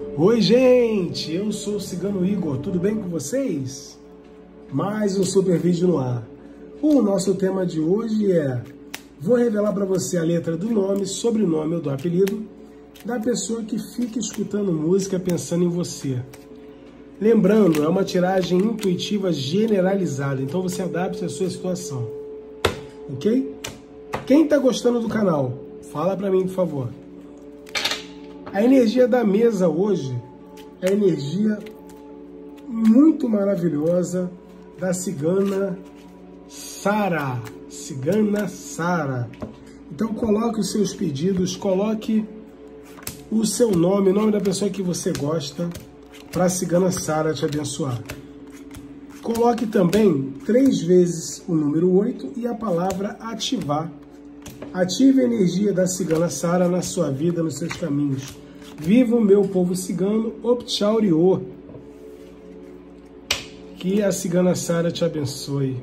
Oi, gente! Eu sou o Cigano Igor, tudo bem com vocês? Mais um super vídeo no ar. O nosso tema de hoje é: vou revelar para você a letra do nome, sobrenome ou do apelido da pessoa que fica escutando música pensando em você. Lembrando, é uma tiragem intuitiva generalizada, então você adapte a sua situação. Ok? Quem está gostando do canal, fala para mim, por favor. A energia da mesa hoje é a energia muito maravilhosa da cigana Sara. Cigana Sara. Então coloque os seus pedidos, coloque o seu nome, o nome da pessoa que você gosta, para a cigana Sara te abençoar. Coloque também 3 vezes o número 8 e a palavra ativar. Ative a energia da cigana Sara na sua vida, nos seus caminhos. Viva o meu povo cigano, Opchauriô. Que a cigana Sara te abençoe.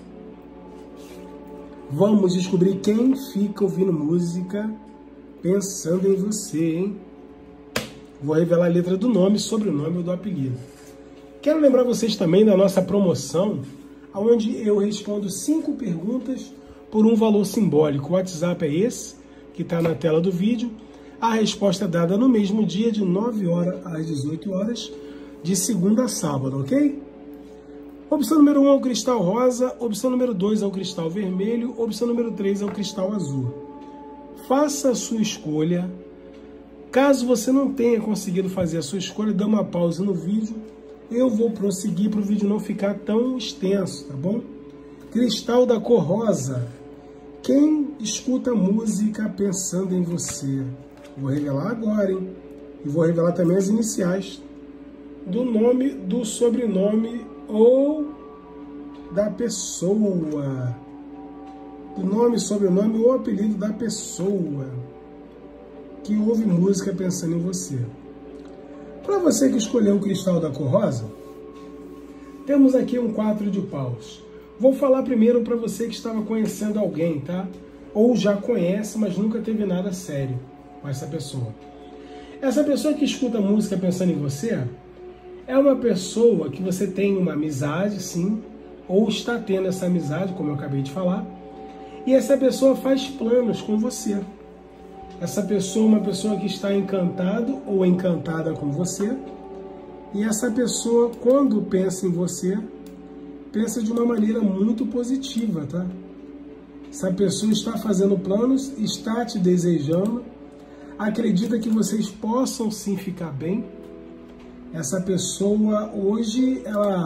Vamos descobrir quem fica ouvindo música pensando em você, hein? Vou revelar a letra do nome, sobrenome ou do apelido. Quero lembrar vocês também da nossa promoção, onde eu respondo 5 perguntas por um valor simbólico. O WhatsApp é esse, que está na tela do vídeo. A resposta é dada no mesmo dia, de 9 horas às 18 horas, de segunda a sábado, ok? Opção número 1 é o cristal rosa, opção número 2 é o cristal vermelho, opção número 3 é o cristal azul. Faça a sua escolha. Caso você não tenha conseguido fazer a sua escolha, dê uma pausa no vídeo. Eu vou prosseguir para o vídeo não ficar tão extenso, tá bom? Cristal da cor rosa. Quem escuta música pensando em você? Vou revelar agora, hein? E vou revelar também as iniciais do nome, do sobrenome ou da pessoa. Do nome, sobrenome ou apelido da pessoa que ouve música pensando em você. Para você que escolheu o cristal da cor rosa, temos aqui um 4 de paus. Vou falar primeiro para você que estava conhecendo alguém, tá? Ou já conhece, mas nunca teve nada sério com essa pessoa. Essa pessoa que escuta música pensando em você é uma pessoa que você tem uma amizade, sim, ou está tendo essa amizade, como eu acabei de falar, e essa pessoa faz planos com você. Essa pessoa é uma pessoa que está encantado ou encantada com você, e essa pessoa, quando pensa em você, pensa de uma maneira muito positiva, tá? Essa pessoa está fazendo planos, está te desejando, acredita que vocês possam sim ficar bem. Essa pessoa hoje,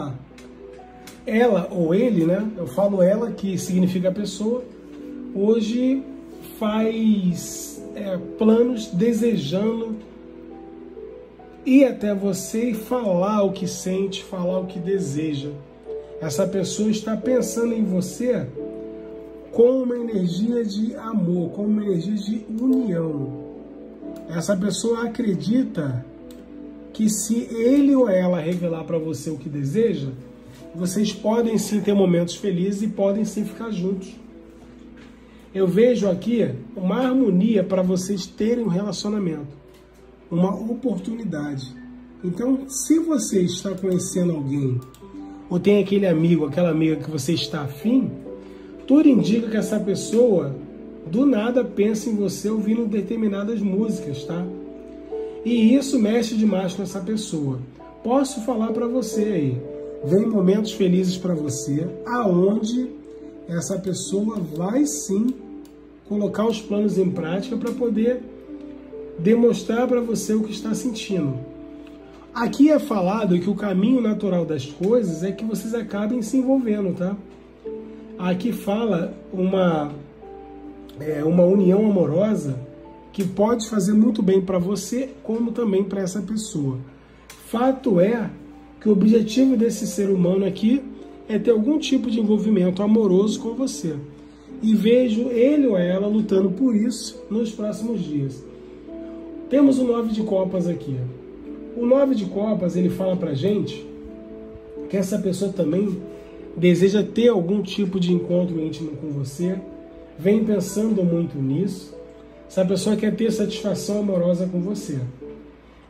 ela ou ele, né? Eu falo ela, que significa a pessoa, hoje faz planos desejando ir até você e falar o que sente, falar o que deseja. Essa pessoa está pensando em você com uma energia de amor, com uma energia de união. Essa pessoa acredita que se ele ou ela revelar para você o que deseja, vocês podem sim ter momentos felizes e podem sim ficar juntos. Eu vejo aqui uma harmonia para vocês terem um relacionamento, uma oportunidade. Então, se você está conhecendo alguém, ou tem aquele amigo, aquela amiga que você está afim, tudo indica que essa pessoa do nada pensa em você ouvindo determinadas músicas, tá? E isso mexe demais com essa pessoa. Posso falar para você aí, vem momentos felizes para você, aonde essa pessoa vai sim colocar os planos em prática para poder demonstrar para você o que está sentindo. Aqui é falado que o caminho natural das coisas é que vocês acabem se envolvendo, tá? Aqui fala uma união amorosa que pode fazer muito bem para você, como também para essa pessoa. Fato é que o objetivo desse ser humano aqui é ter algum tipo de envolvimento amoroso com você. E vejo ele ou ela lutando por isso nos próximos dias. Temos o 9 de copas aqui. O 9 de copas, ele fala pra gente que essa pessoa também deseja ter algum tipo de encontro íntimo com você, vem pensando muito nisso. Essa pessoa quer ter satisfação amorosa com você.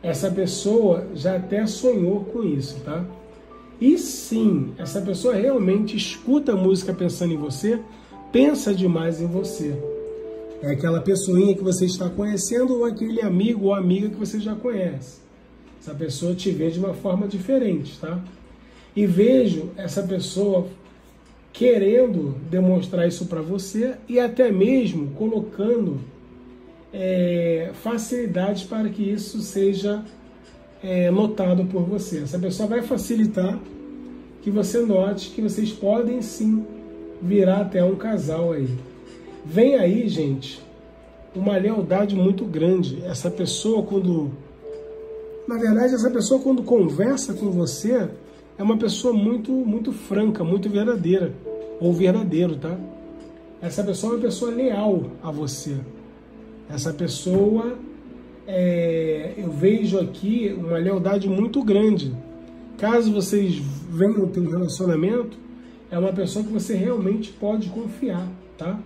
essa pessoa já até sonhou com isso, tá? E sim, essa pessoa realmente escuta a música pensando em você, pensa demais em você. É aquela pessoinha que você está conhecendo ou aquele amigo ou amiga que você já conhece. Essa pessoa te vê de uma forma diferente, tá? E vejo essa pessoa querendo demonstrar isso para você e até mesmo colocando facilidades para que isso seja notado por você. Essa pessoa vai facilitar que você note que vocês podem sim virar até um casal aí. Vem aí, gente, uma lealdade muito grande. Essa pessoa na verdade, essa pessoa quando conversa com você é uma pessoa muito franca, muito verdadeira, ou verdadeiro, tá? Essa pessoa é uma pessoa leal a você. Essa pessoa, eu vejo aqui uma lealdade muito grande. Caso vocês venham ter um relacionamento, é uma pessoa que você realmente pode confiar, tá?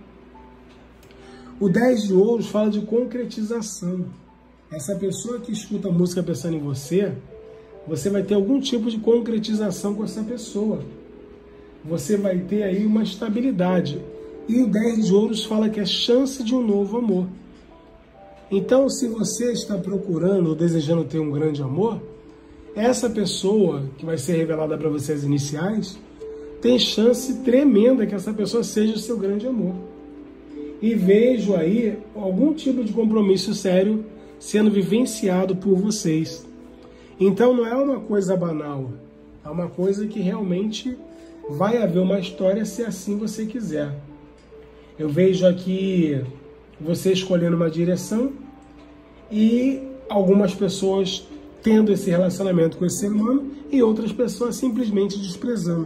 O 10 de ouros fala de concretização. Essa pessoa que escuta a música pensando em você, você vai ter algum tipo de concretização com essa pessoa. Você vai ter aí uma estabilidade. E o 10 de ouros fala que é chance de um novo amor. Então, se você está procurando ou desejando ter um grande amor, essa pessoa que vai ser revelada para você as iniciais, tem chance tremenda que essa pessoa seja o seu grande amor. E vejo aí algum tipo de compromisso sério sendo vivenciado por vocês. Então não é uma coisa banal, é uma coisa que realmente vai haver uma história se assim você quiser. Eu vejo aqui você escolhendo uma direção e algumas pessoas tendo esse relacionamento com esse ser humano e outras pessoas simplesmente desprezando.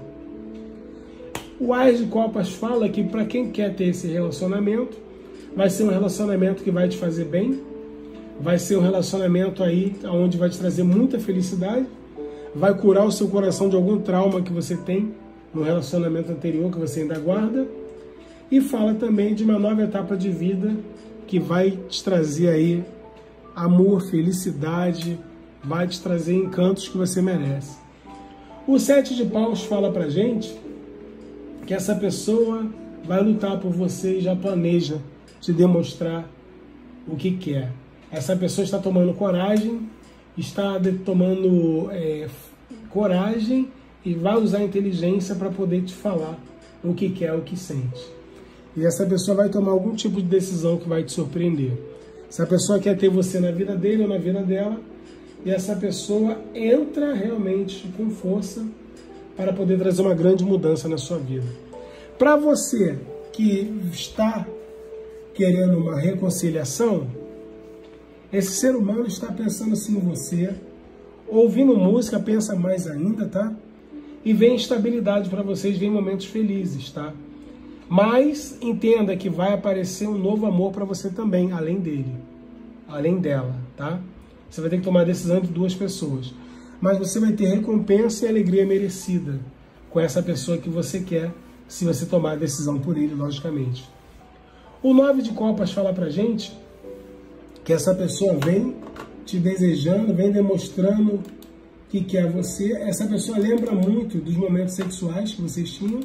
O Ás de Copas fala que para quem quer ter esse relacionamento, vai ser um relacionamento que vai te fazer bem, vai ser um relacionamento aí onde vai te trazer muita felicidade, vai curar o seu coração de algum trauma que você tem no relacionamento anterior que você ainda guarda, e fala também de uma nova etapa de vida que vai te trazer aí amor, felicidade, vai te trazer encantos que você merece. O 7 de paus fala pra gente que essa pessoa vai lutar por você e já planeja te demonstrar o que quer. Essa pessoa está tomando coragem, está tomando coragem e vai usar a inteligência para poder te falar o que quer, o que sente. E essa pessoa vai tomar algum tipo de decisão que vai te surpreender. Essa pessoa quer ter você na vida dele ou na vida dela, e essa pessoa entra realmente com força para poder trazer uma grande mudança na sua vida. Para você que está querendo uma reconciliação, esse ser humano está pensando assim em você, ouvindo música, pensa mais ainda, tá? E vem estabilidade para vocês, vem momentos felizes, tá? Mas entenda que vai aparecer um novo amor para você também, além dele, além dela, tá? Você vai ter que tomar a decisão de duas pessoas. Mas você vai ter recompensa e alegria merecida com essa pessoa que você quer, se você tomar a decisão por ele, logicamente. O 9 de copas fala pra gente que essa pessoa vem te desejando, vem demonstrando que quer você. Essa pessoa lembra muito dos momentos sexuais que vocês tinham.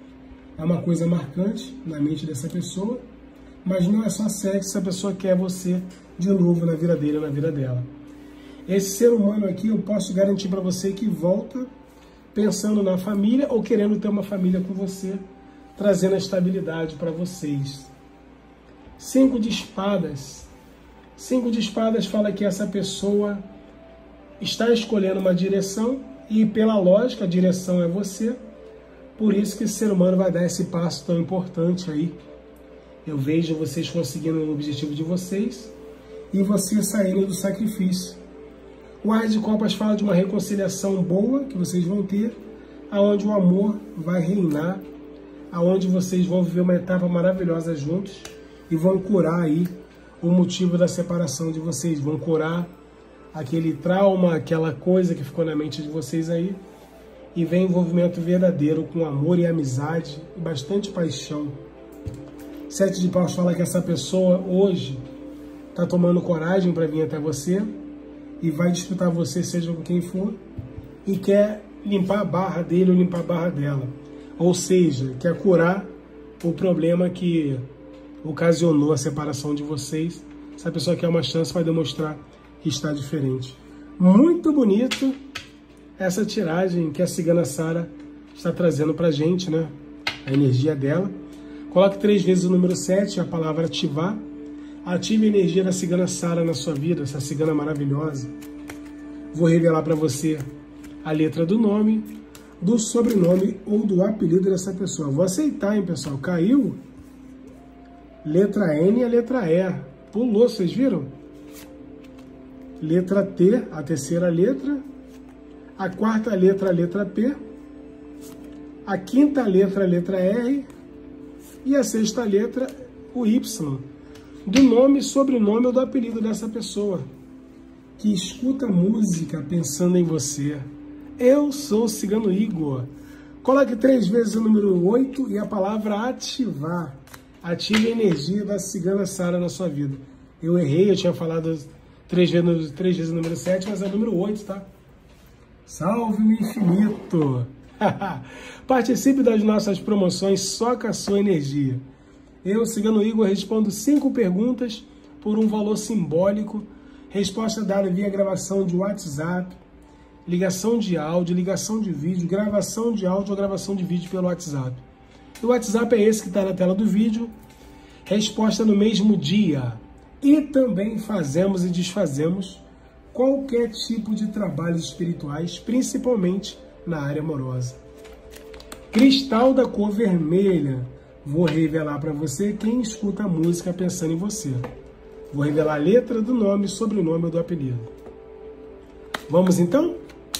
É uma coisa marcante na mente dessa pessoa. Mas não é só sexo, essa pessoa quer você de novo na vida dele ou na vida dela. Esse ser humano aqui, eu posso garantir para você que volta pensando na família ou querendo ter uma família com você, trazendo a estabilidade para vocês. 5 de espadas. 5 de espadas fala que essa pessoa está escolhendo uma direção e, pela lógica, a direção é você. Por isso que esse ser humano vai dar esse passo tão importante aí. Eu vejo vocês conseguindo o objetivo de vocês e você saindo do sacrifício. O Ás de Copas fala de uma reconciliação boa que vocês vão ter, aonde o amor vai reinar, aonde vocês vão viver uma etapa maravilhosa juntos e vão curar aí o motivo da separação de vocês, vão curar aquele trauma, aquela coisa que ficou na mente de vocês aí, e vem envolvimento verdadeiro com amor e amizade e bastante paixão. 7 de paus fala que essa pessoa hoje está tomando coragem para vir até você e vai disputar você, seja com quem for, e quer limpar a barra dele ou limpar a barra dela. Ou seja, quer curar o problema que ocasionou a separação de vocês. Essa pessoa quer uma chance para demonstrar que está diferente. Muito bonito essa tiragem que a cigana Sara está trazendo para a gente, né? A energia dela. Coloque 3 vezes o número 7, a palavra ativar. Ative a energia da cigana Sara na sua vida, essa cigana maravilhosa. Vou revelar para você a letra do nome, do sobrenome ou do apelido dessa pessoa. Vou aceitar, hein, pessoal? Caiu letra N e a letra E. Pulou, vocês viram? Letra T, a terceira letra. A quarta letra, a letra P. A quinta letra, a letra R. E a sexta letra, o Y. Do nome, sobrenome ou do apelido dessa pessoa que escuta música pensando em você. Eu sou o Cigano Igor. Coloque 3 vezes o número 8 e a palavra ativar. Ative a energia da cigana Sara na sua vida. Eu errei, eu tinha falado 3 vezes o número 7, mas é o número 8, tá? Salve o infinito! Participe das nossas promoções só com a sua energia. Eu, Cigano Igor, respondo 5 perguntas por um valor simbólico. Resposta dada via gravação de WhatsApp, ligação de áudio, ligação de vídeo, gravação de áudio ou gravação de vídeo pelo WhatsApp. O WhatsApp é esse que está na tela do vídeo. Resposta no mesmo dia. E também fazemos e desfazemos qualquer tipo de trabalhos espirituais, principalmente na área amorosa. Cristal da cor vermelha. Vou revelar para você quem escuta a música pensando em você. Vou revelar a letra do nome, sobrenome ou do apelido. Vamos então?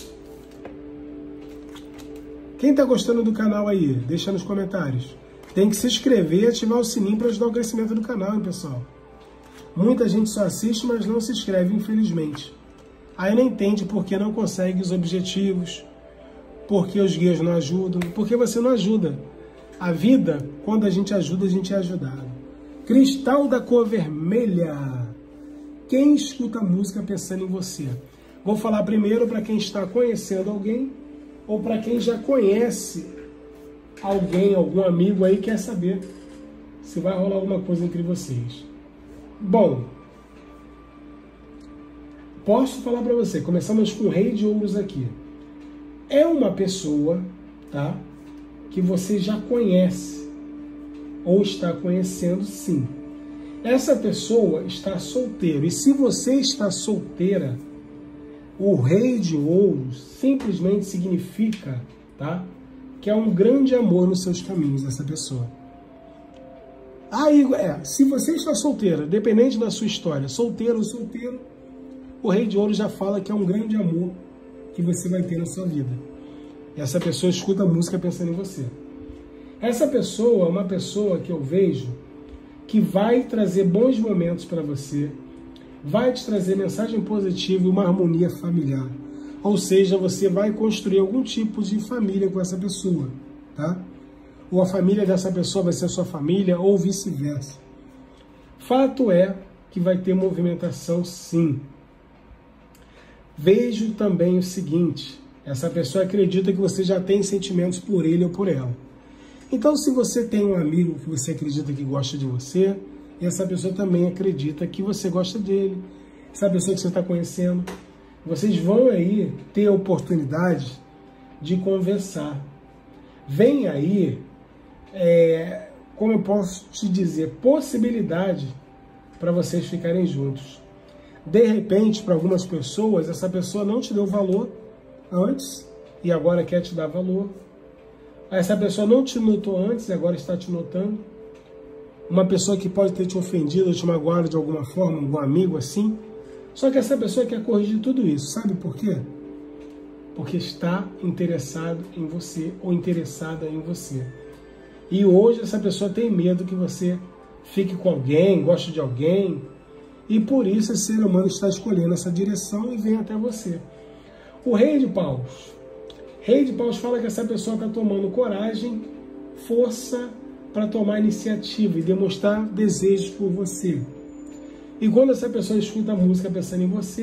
Quem está gostando do canal aí? Deixa nos comentários. Tem que se inscrever e ativar o sininho para ajudar o crescimento do canal, hein, pessoal? Muita gente só assiste, mas não se inscreve, infelizmente. Aí não entende por que não consegue os objetivos, por que os guias não ajudam, porque você não ajuda. A vida, quando a gente ajuda, a gente é ajudado. Cristal da cor vermelha. Quem escuta música pensando em você? Vou falar primeiro para quem está conhecendo alguém ou para quem já conhece alguém, algum amigo aí, quer saber se vai rolar alguma coisa entre vocês. Bom, posso falar para você, começamos com o Rei de Ouros aqui. É uma pessoa, tá, que você já conhece ou está conhecendo, sim. Essa pessoa está solteira. E se você está solteira, o Rei de Ouros simplesmente significa, tá, que é um grande amor nos seus caminhos dessa pessoa. Aí, se você está solteira, dependente da sua história, solteiro ou solteiro, o Rei de Ouros já fala que é um grande amor que você vai ter na sua vida. E essa pessoa escuta a música pensando em você. Essa pessoa é uma pessoa que eu vejo que vai trazer bons momentos para você, vai te trazer mensagem positiva e uma harmonia familiar. Ou seja, você vai construir algum tipo de família com essa pessoa, tá? Ou a família dessa pessoa vai ser a sua família, ou vice-versa. Fato é que vai ter movimentação, sim. Vejo também o seguinte, essa pessoa acredita que você já tem sentimentos por ele ou por ela. Então, se você tem um amigo que você acredita que gosta de você, e essa pessoa também acredita que você gosta dele, essa pessoa que você está conhecendo, vocês vão aí ter a oportunidade de conversar. Vem aí, como eu posso te dizer, possibilidade para vocês ficarem juntos. De repente, para algumas pessoas, essa pessoa não te deu valor antes e agora quer te dar valor. Essa pessoa não te notou antes e agora está te notando. Uma pessoa que pode ter te ofendido ou te magoado de alguma forma, algum amigo assim. Só que essa pessoa quer corrigir tudo isso. Sabe por quê? Porque está interessado em você ou interessada em você. E hoje essa pessoa tem medo que você fique com alguém, goste de alguém. E por isso esse ser humano está escolhendo essa direção e vem até você. O Rei de Paus. Rei de Paus fala que essa pessoa está tomando coragem, força para tomar iniciativa e demonstrar desejos por você. E quando essa pessoa escuta a música pensando em você,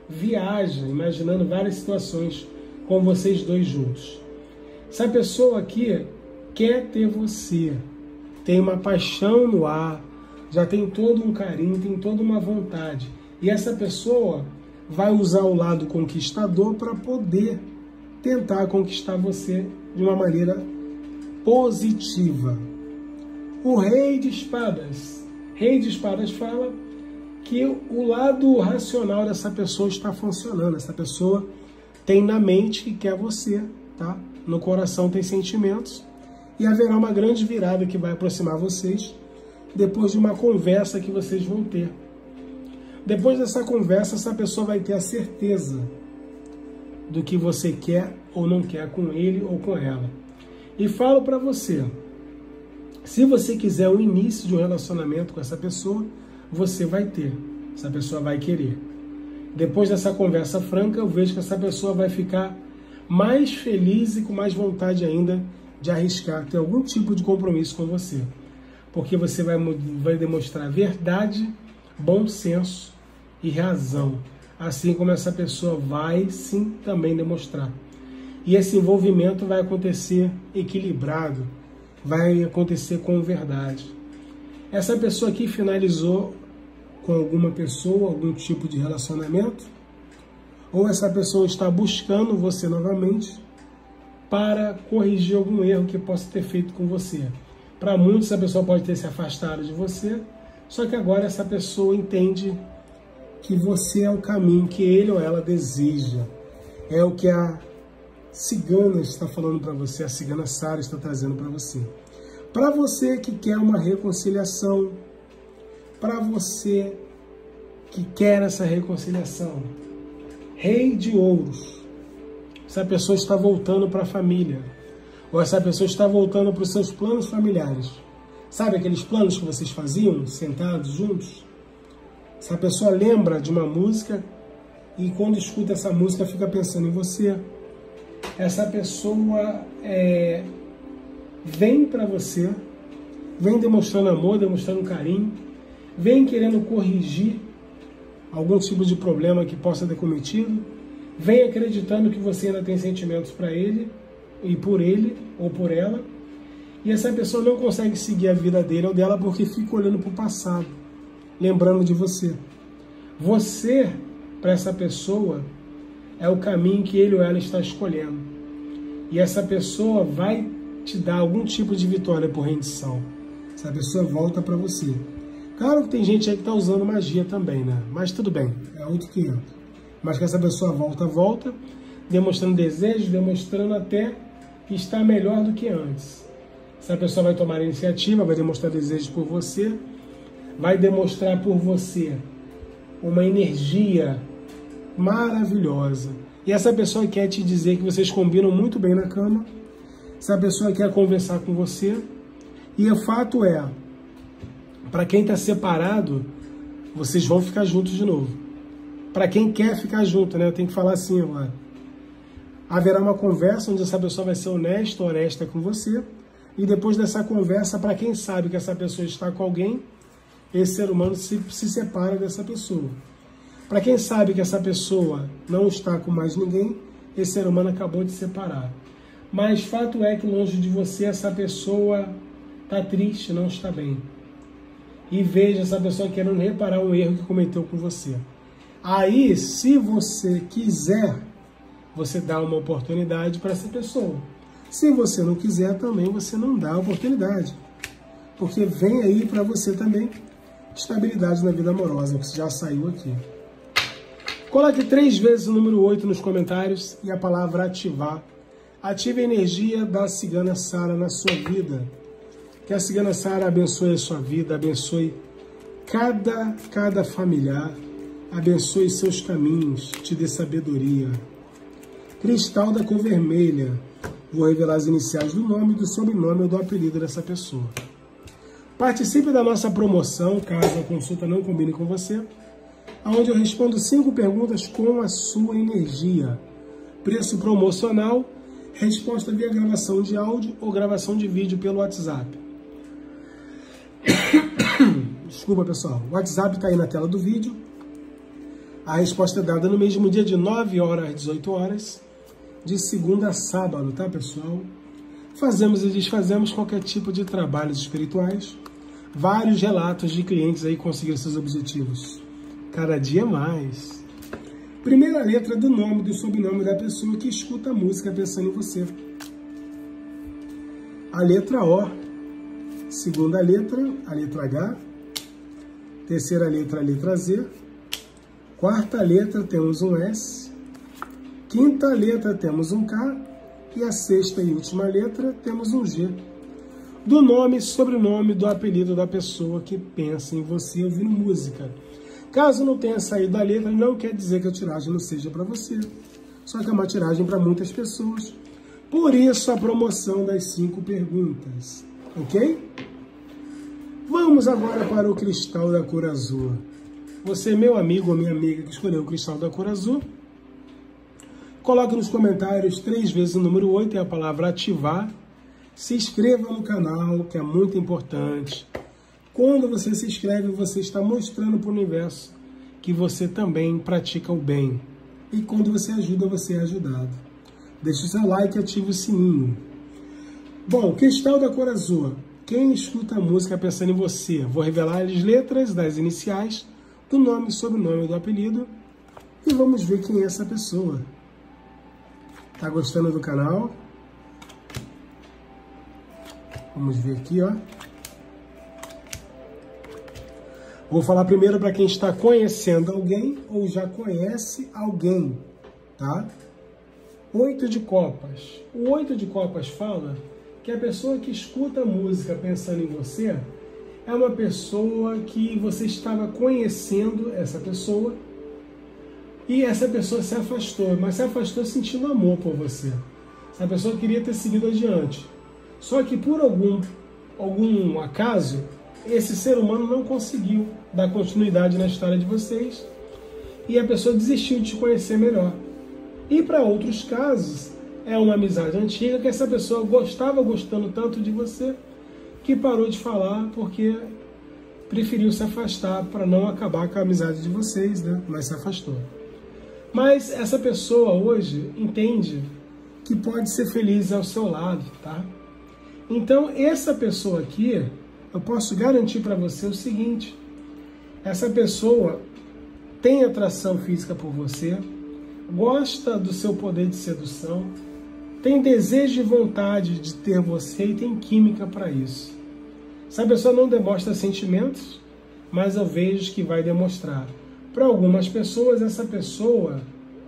viaja, imaginando várias situações com vocês dois juntos. Essa pessoa aqui quer ter você, tem uma paixão no ar, já tem todo um carinho, tem toda uma vontade. E essa pessoa vai usar o lado conquistador para poder tentar conquistar você de uma maneira positiva. O Rei de Espadas. Rei de Espadas fala que o lado racional dessa pessoa está funcionando. Essa pessoa tem na mente que quer você, tá? No coração tem sentimentos. E haverá uma grande virada que vai aproximar vocês depois de uma conversa que vocês vão ter. Depois dessa conversa, essa pessoa vai ter a certeza do que você quer ou não quer com ele ou com ela. E falo para você, se você quiser o início de um relacionamento com essa pessoa, você vai ter. Essa pessoa vai querer. Depois dessa conversa franca, eu vejo que essa pessoa vai ficar mais feliz e com mais vontade ainda de arriscar ter algum tipo de compromisso com você. Porque você vai demonstrar verdade, bom senso e razão. Assim como essa pessoa vai sim também demonstrar. E esse envolvimento vai acontecer equilibrado, vai acontecer com verdade. Essa pessoa aqui finalizou com alguma pessoa, algum tipo de relacionamento, ou essa pessoa está buscando você novamente para corrigir algum erro que possa ter feito com você. Para muitos, essa pessoa pode ter se afastado de você, só que agora essa pessoa entende que você é o caminho que ele ou ela deseja. É o que a cigana está falando para você, a cigana Sara está trazendo para você. Para você que quer uma reconciliação, para você que quer essa reconciliação, Rei de Ouros, essa pessoa está voltando para a família, ou essa pessoa está voltando para os seus planos familiares. Sabe aqueles planos que vocês faziam, sentados juntos? Essa pessoa lembra de uma música e quando escuta essa música fica pensando em você. Essa pessoa vem para você, vem demonstrando amor, demonstrando carinho, vem querendo corrigir algum tipo de problema que possa ter cometido, vem acreditando que você ainda tem sentimentos para ele, e por ele ou por ela, e essa pessoa não consegue seguir a vida dele ou dela porque fica olhando para o passado, lembrando de você. Você, para essa pessoa, é o caminho que ele ou ela está escolhendo. E essa pessoa vai te dar algum tipo de vitória por rendição. Essa pessoa volta para você. Claro que tem gente aí que está usando magia também, né? Mas tudo bem, é outro 500. Mas que essa pessoa volta, demonstrando desejo, demonstrando até que está melhor do que antes. Essa pessoa vai tomar a iniciativa, vai demonstrar desejo por você, vai demonstrar por você uma energia maravilhosa. E essa pessoa quer te dizer que vocês combinam muito bem na cama. Essa pessoa quer conversar com você. E o fato é, para quem está separado, vocês vão ficar juntos de novo. Para quem quer ficar junto, né? Eu tenho que falar assim agora. Haverá uma conversa onde essa pessoa vai ser honesta com você. E depois dessa conversa, para quem sabe que essa pessoa está com alguém, esse ser humano se separa dessa pessoa. Para quem sabe que essa pessoa não está com mais ninguém, esse ser humano acabou de separar. Mas fato é que longe de você essa pessoa está triste, não está bem. E veja essa pessoa querendo reparar um erro que cometeu com você. Aí, se você quiser, você dá uma oportunidade para essa pessoa. Se você não quiser, também você não dá a oportunidade. Porque vem aí para você também estabilidade na vida amorosa, que já saiu aqui. Coloque 3 vezes o número 8 nos comentários e a palavra ativar. Ative a energia da cigana Sara na sua vida. Que a cigana Sara abençoe a sua vida, abençoe cada familiar, abençoe seus caminhos, te dê sabedoria. Cristal da cor vermelha. Vou revelar as iniciais do nome, do sobrenome ou do apelido dessa pessoa. Participe da nossa promoção, caso a consulta não combine com você, onde eu respondo 5 perguntas com a sua energia. Preço promocional, resposta via gravação de áudio ou gravação de vídeo pelo WhatsApp. Desculpa, pessoal. O WhatsApp está aí na tela do vídeo. A resposta é dada no mesmo dia de 9 horas às 18 horas, de segunda a sábado, tá, pessoal? Fazemos e desfazemos qualquer tipo de trabalhos espirituais. Vários relatos de clientes aí conseguiram seus objetivos. Cada dia mais. Primeira letra do nome, do sobrenome da pessoa que escuta a música pensando em você. A letra O. Segunda letra, a letra H. Terceira letra, a letra Z. Quarta letra, temos um S. Quinta letra, temos um K. E a sexta e última letra, temos um G. Do nome, sobrenome, do apelido da pessoa que pensa em você ouvindo música. Caso não tenha saído a letra, não quer dizer que a tiragem não seja para você. Só que é uma tiragem para muitas pessoas. Por isso a promoção das 5 perguntas. Ok? Vamos agora para o cristal da cor azul. Você, meu amigo ou minha amiga que escolheu o cristal da cor azul, coloque nos comentários 3 vezes o número 8 e a palavra ativar. Se inscreva no canal, que é muito importante. Quando você se inscreve, você está mostrando para o universo que você também pratica o bem. E quando você ajuda, você é ajudado. Deixe o seu like e ative o sininho. Bom, cristal da cor azul. Quem escuta a música pensando em você? Vou revelar as letras das iniciais, do nome, sobrenome, do apelido. E vamos ver quem é essa pessoa. Tá gostando do canal? Vamos ver aqui, ó. Vou falar primeiro para quem está conhecendo alguém ou já conhece alguém, tá? 8 de copas. O 8 de copas fala que a pessoa que escuta a música pensando em você é uma pessoa que você estava conhecendo essa pessoa e essa pessoa se afastou, mas se afastou sentindo amor por você. Essa pessoa queria ter seguido adiante. Só que por algum acaso, esse ser humano não conseguiu dar continuidade na história de vocês e a pessoa desistiu de te conhecer melhor. E para outros casos, é uma amizade antiga que essa pessoa estava gostando tanto de você que parou de falar porque preferiu se afastar para não acabar com a amizade de vocês, né? Mas se afastou. Mas essa pessoa hoje entende que pode ser feliz ao seu lado, tá? Então, essa pessoa aqui, eu posso garantir para você o seguinte: essa pessoa tem atração física por você, gosta do seu poder de sedução, tem desejo e vontade de ter você e tem química para isso. Essa pessoa não demonstra sentimentos, mas eu vejo que vai demonstrar. Para algumas pessoas, essa pessoa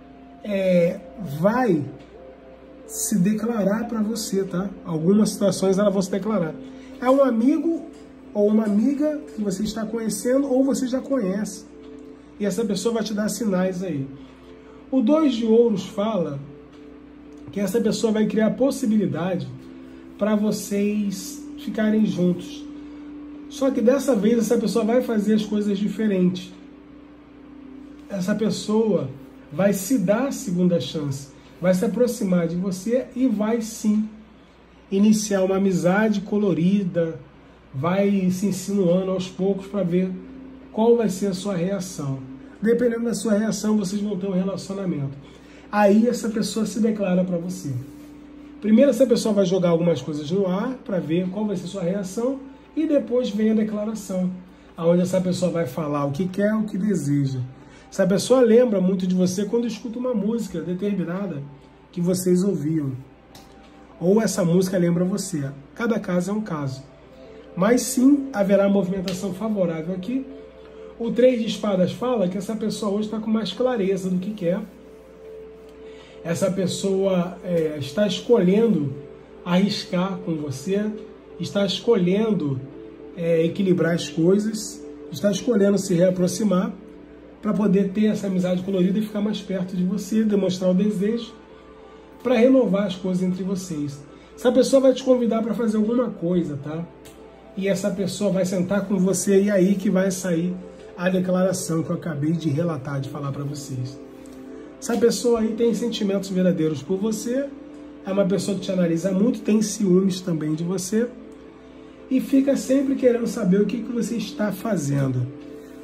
vai se declarar para você, tá? Algumas situações ela vai se declarar. É um amigo ou uma amiga que você está conhecendo ou você já conhece. E essa pessoa vai te dar sinais aí. O 2 de ouros fala que essa pessoa vai criar possibilidade para vocês ficarem juntos. Só que dessa vez essa pessoa vai fazer as coisas diferentes. Essa pessoa vai se dar a segunda chance. Vai se aproximar de você e vai sim iniciar uma amizade colorida, vai se insinuando aos poucos para ver qual vai ser a sua reação. Dependendo da sua reação, vocês vão ter um relacionamento. Aí essa pessoa se declara para você. Primeiro essa pessoa vai jogar algumas coisas no ar para ver qual vai ser a sua reação e depois vem a declaração, onde essa pessoa vai falar o que quer, o que deseja. Essa pessoa lembra muito de você quando escuta uma música determinada que vocês ouviam. Ou essa música lembra você. Cada caso é um caso. Mas sim, haverá movimentação favorável aqui. O 3 de espadas fala que essa pessoa hoje está com mais clareza do que quer. Essa pessoa está escolhendo arriscar com você, está escolhendo equilibrar as coisas, está escolhendo se reaproximar para poder ter essa amizade colorida e ficar mais perto de você, demonstrar o desejo, para renovar as coisas entre vocês. Essa pessoa vai te convidar para fazer alguma coisa, tá? E essa pessoa vai sentar com você e aí que vai sair a declaração que eu acabei de relatar, de falar para vocês. Essa pessoa aí tem sentimentos verdadeiros por você, é uma pessoa que te analisa muito, tem ciúmes também de você e fica sempre querendo saber o que você está fazendo.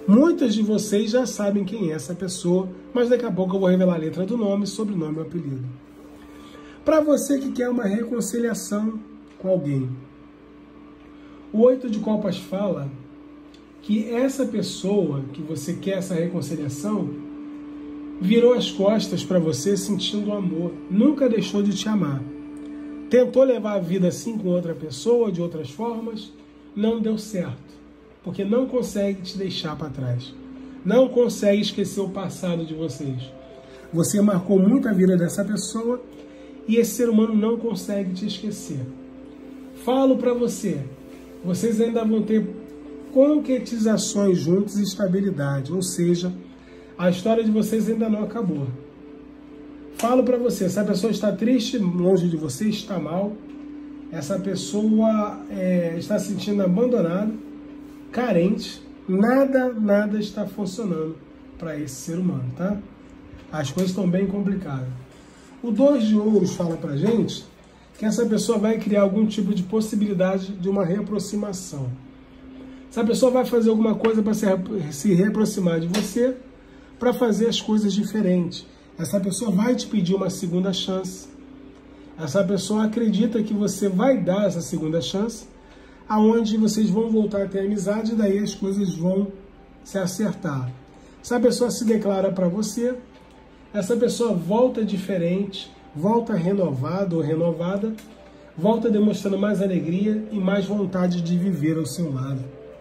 Muitas de vocês já sabem quem é essa pessoa, mas daqui a pouco eu vou revelar a letra do nome, sobrenome e apelido. Para você que quer uma reconciliação com alguém, o 8 de copas fala que essa pessoa que você quer essa reconciliação virou as costas para você sentindo amor, nunca deixou de te amar. Tentou levar a vida assim com outra pessoa, de outras formas, não deu certo, porque não consegue te deixar para trás, não consegue esquecer o passado de vocês. Você marcou muito a vida dessa pessoa e esse ser humano não consegue te esquecer. Falo para você, vocês ainda vão ter concretizações juntos e estabilidade, ou seja, a história de vocês ainda não acabou. Falo para você, essa pessoa está triste, longe de você, está mal, essa pessoa está se sentindo abandonada, carente, nada está funcionando para esse ser humano, tá? As coisas estão bem complicadas. O 2 de ouros fala pra gente que essa pessoa vai criar algum tipo de possibilidade de uma reaproximação. Essa pessoa vai fazer alguma coisa para se reaproximar de você, para fazer as coisas diferentes. Essa pessoa vai te pedir uma segunda chance. Essa pessoa acredita que você vai dar essa segunda chance, aonde vocês vão voltar a ter amizade e daí as coisas vão se acertar. Essa pessoa se declara para você, essa pessoa volta diferente, volta renovada ou renovada, volta demonstrando mais alegria e mais vontade de viver ao seu lado.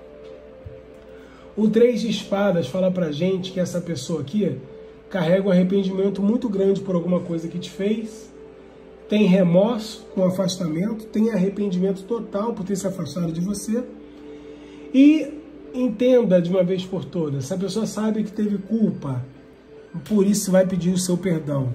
O 3 de espadas fala pra gente que essa pessoa aqui carrega um arrependimento muito grande por alguma coisa que te fez, tem remorso com afastamento, tem arrependimento total por ter se afastado de você. E entenda de uma vez por todas, essa pessoa sabe que teve culpa, por isso vai pedir o seu perdão.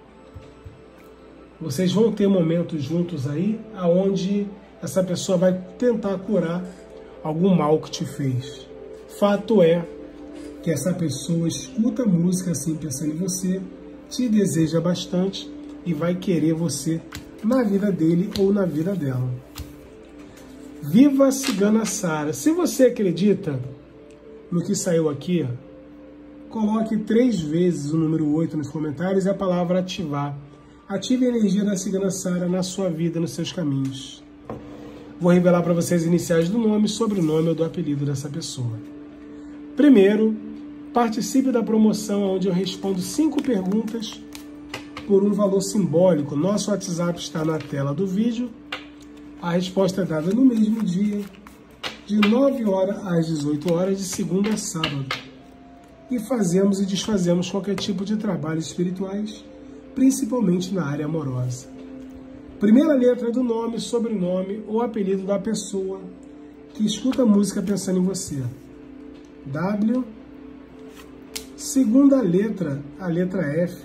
Vocês vão ter momentos juntos aí, aonde essa pessoa vai tentar curar algum mal que te fez. Fato é que essa pessoa escuta a música assim pensando em você, te deseja bastante e vai querer você na vida dele ou na vida dela. Viva a Cigana Sara! Se você acredita no que saiu aqui, coloque 3 vezes o número 8 nos comentários e a palavra ativar. Ative a energia da Cigana Sara na sua vida, nos seus caminhos. Vou revelar para vocês as iniciais do nome, sobrenome ou do apelido dessa pessoa. Primeiro, participe da promoção onde eu respondo 5 perguntas por um valor simbólico. Nosso WhatsApp está na tela do vídeo. A resposta é dada no mesmo dia, de 9 horas às 18 horas, de segunda a sábado. E fazemos e desfazemos qualquer tipo de trabalhos espirituais, principalmente na área amorosa. Primeira letra do nome, sobrenome ou apelido da pessoa que escuta a música pensando em você. W. Segunda letra, a letra F.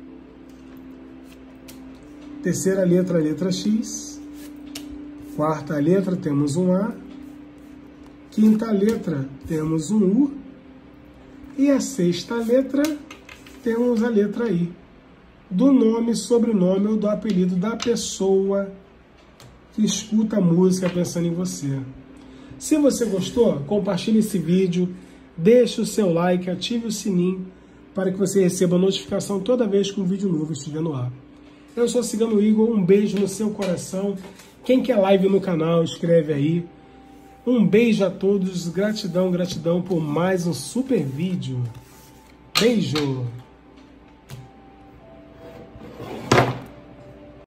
Terceira letra, a letra X. Quarta letra, temos um A. Quinta letra, temos um U. E a sexta letra, temos a letra I. Do nome, sobrenome ou do apelido da pessoa que escuta a música pensando em você. Se você gostou, compartilhe esse vídeo, deixe o seu like, ative o sininho para que você receba a notificação toda vez que um vídeo novo estiver no ar. Eu sou Cigano Igor, um beijo no seu coração. Quem quer live no canal, escreve aí. Um beijo a todos, gratidão por mais um super vídeo. Beijo!